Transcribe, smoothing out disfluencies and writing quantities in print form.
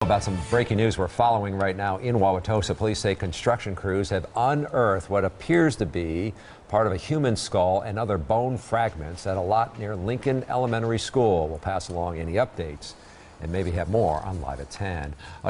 About some breaking news we're following right now in Wauwatosa. Police say construction crews have unearthed what appears to be part of a human skull and other bone fragments at a lot near Lincoln Elementary School. We'll pass along any updates and maybe have more on Live at 10.